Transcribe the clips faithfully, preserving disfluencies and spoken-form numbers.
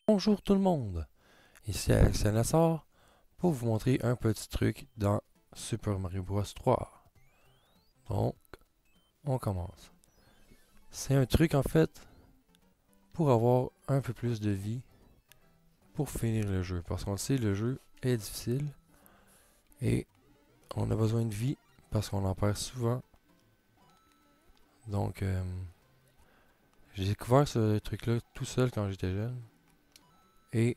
Bonjour tout le monde, ici Alexandre Lassard pour vous montrer un petit truc dans Super Mario Bros trois. Donc, on commence. C'est un truc en fait pour avoir un peu plus de vie pour finir le jeu. Parce qu'on le sait, le jeu est difficile et on a besoin de vie parce qu'on en perd souvent. Donc, euh, j'ai découvert ce truc-là tout seul quand j'étais jeune. Et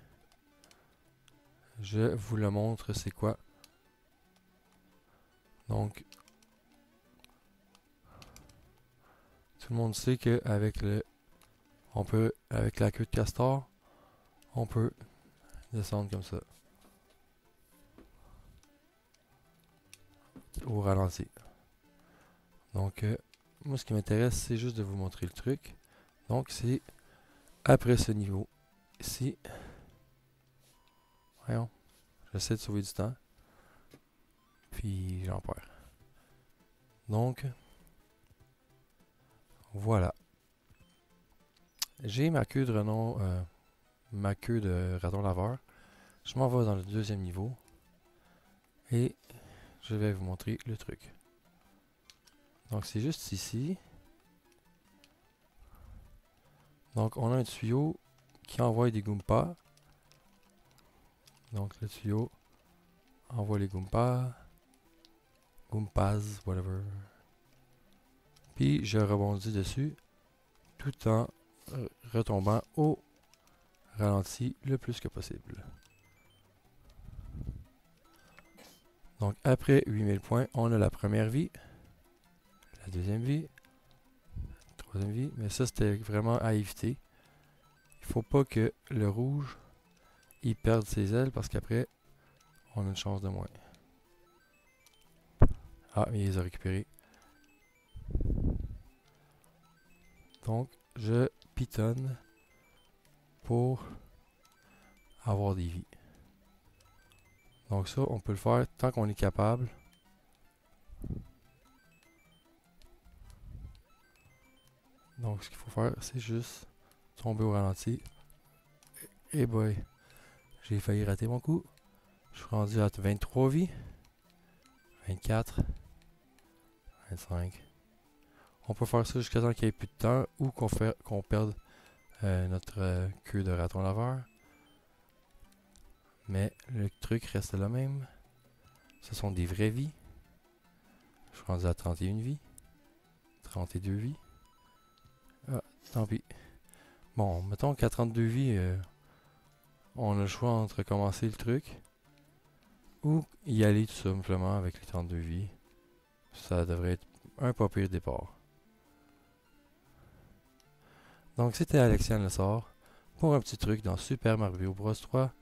je vous le montre, c'est quoi. Donc, tout le monde sait qu'avec le, on peut, avec la queue de castor, on peut descendre comme ça, au ralenti. Donc, euh, moi, ce qui m'intéresse, c'est juste de vous montrer le truc. Donc, c'est après ce niveau ici. Voyons, j'essaie de sauver du temps. Puis, j'en perds. Donc, voilà. J'ai ma queue de renom, euh, ma queue de raton laveur. Je m'en vais dans le deuxième niveau. Et je vais vous montrer le truc. Donc, c'est juste ici. Donc, on a un tuyau qui envoie des Goombas. Donc, le tuyau envoie les Goombas. Goombas, whatever. Puis, je rebondis dessus tout en euh, retombant au ralenti le plus que possible. Donc, après huit mille points, on a la première vie, la deuxième vie, la troisième vie. Mais ça, c'était vraiment à éviter. Il faut pas que le rouge il perde ses ailes parce qu'après, on a une chance de moins. Ah, il les a récupérés. Donc, je pitonne pour avoir des vies. Donc ça, on peut le faire tant qu'on est capable. Donc, ce qu'il faut faire, c'est juste tomber au ralenti. Et boy, j'ai failli rater mon coup. Je suis rendu à vingt-trois vies. vingt-quatre. vingt-cinq. On peut faire ça jusqu'à temps qu'il n'y ait plus de temps ou qu'on qu'on perde euh, notre euh, queue de raton laveur. Mais le truc reste le même. Ce sont des vraies vies. Je suis rendu à trente et une vies. trente-deux vies. Ah, tant pis. Bon, mettons qu'à trente-deux vies, euh, on a le choix entre commencer le truc ou y aller tout simplement avec les trente-deux vies. Ça devrait être un pas pire départ. Donc c'était Alexiane Lessard pour un petit truc dans Super Mario Bros trois.